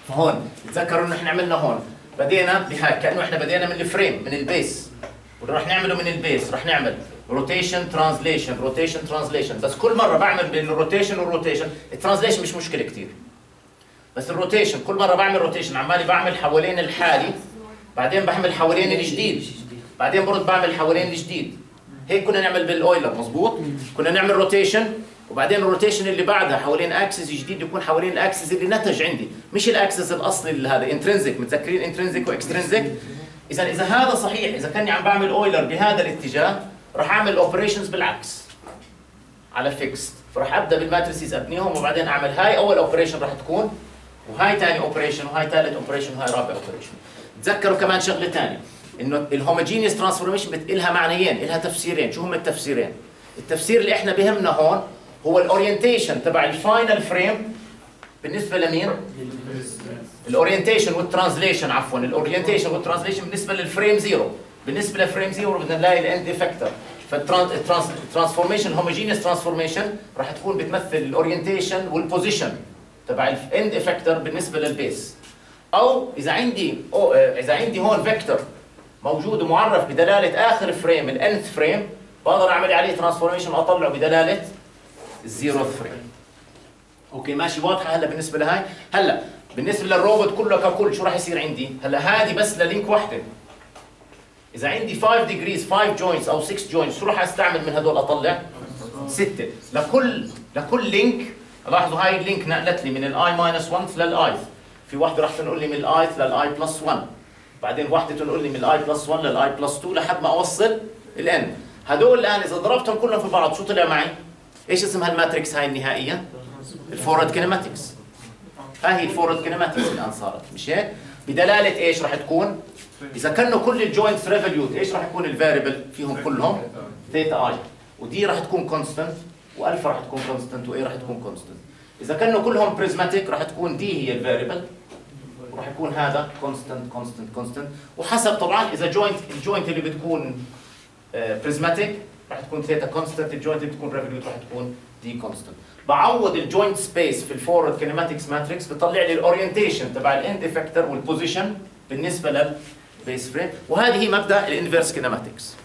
فهون تذكروا انه احنا عملنا هون بدينا بهاي كانه احنا بدينا من الفريم من البيس، واللي راح نعمله من البيس راح نعمل روتيشن ترانزليشن روتيشن ترانزليشن، بس كل مره بعمل بين الروتيشن والروتيشن، الترانزليشن مش مشكله كثير، بس الروتيشن كل مره بعمل روتيشن عمالي بعمل حوالين الحالي، بعدين بعمل حوالين الجديد، بعدين برد بعمل حوالين الجديد. هيك كنا نعمل بالاويلر مزبوط؟ كنا نعمل روتيشن وبعدين الروتيشن اللي بعدها حوالين اكسس جديد يكون حوالين الاكسس اللي نتج عندي، مش الاكسس الاصلي اللي هذا انترنسيك، متذكرين انترنسيك واكسترنسيك؟ اذا هذا صحيح، اذا كاني عم بعمل اويلر بهذا الاتجاه راح اعمل اوبريشنز بالعكس على فيكست، فراح ابدا بالماتريسيز ابنيهم وبعدين اعمل هاي اول اوبريشن راح تكون، وهاي ثاني اوبريشن، وهاي ثالث اوبريشن، وهاي رابع اوبريشن. تذكروا كمان شغله ثانيه انه الهوموجينيوس ترانسفورميشن لها معنيين، لها تفسيرين. شو هم التفسيرين؟ التفسير اللي احنا بهمنا هون هو الاورينتيشن تبع الفاينل فريم بالنسبه لمين؟ الاورينتيشن والترانزليشن، عفوا الاورينتيشن والترانزليشن بالنسبه للفريم زيرو. بالنسبه لفريم زيرو بدنا نلاقي الاند افكتور، فالترانسفورميشن هوموجينيوس ترانسفورميشن راح تكون بتمثل الاورينتيشن والبوزيشن تبع الاند افكتور بالنسبه للبيس. او اذا عندي هون فيكتور موجود ومعرف بدلاله اخر فريم الانث فريم، بقدر اعمل عليه ترانسفورميشن واطلعه بدلاله الزيروث فريم. اوكي ماشي واضحه هلا بالنسبه لهاي؟ هلا بالنسبه للروبوت كله ككل شو راح يصير عندي؟ هلا هذه بس للينك وحده. اذا عندي 5 ديجريز 5 جوينتس او 6 جوينتس شو راح استعمل من هدول اطلع؟ 6 لكل لينك. لاحظوا هاي اللينك نقلت لي من الاي ماينس 1 للاي، في واحده راح تنقل لي من الاي للاي بلس 1، بعدين واحده تنقل لي من الاي بلس 1 للاي بلس 2 لحد ما اوصل الان. هدول الان اذا ضربتهم كلهم في بعض شو طلع معي؟ ايش اسم هالماتريكس هاي النهائيه؟ الفورورد كينيماتكس. هاي الفورورد كينيماتكس الان صارت، مش هيك؟ بدلاله ايش راح تكون؟ اذا كانوا كل الجوينتس ريفوليوت ايش راح يكون الفاريبل فيهم كلهم؟ ثيتا اي، ودي راح تكون كونستنت، والفا راح تكون كونستنت، واي راح تكون كونستنت. اذا كانوا كلهم بريزماتيك راح تكون دي هي الفاريبل، وراح يكون هذا كونستنت كونستنت كونستنت، وحسب طبعا اذا الجوينت اللي بتكون بريزماتيك راح تكون ثيتا كونستنت، الجوينت اللي بتكون ريفوليوت راح تكون دي كونستنت. بعوض الجوينت سبيس في الفورورد كينيماتكس ماتريكس بيطلع لي الاورينتيشن تبع الاند افكتور والبوزيشن بالنسبه للبيس فريم، وهذه هي مبدا الانفيرس كينيماتكس.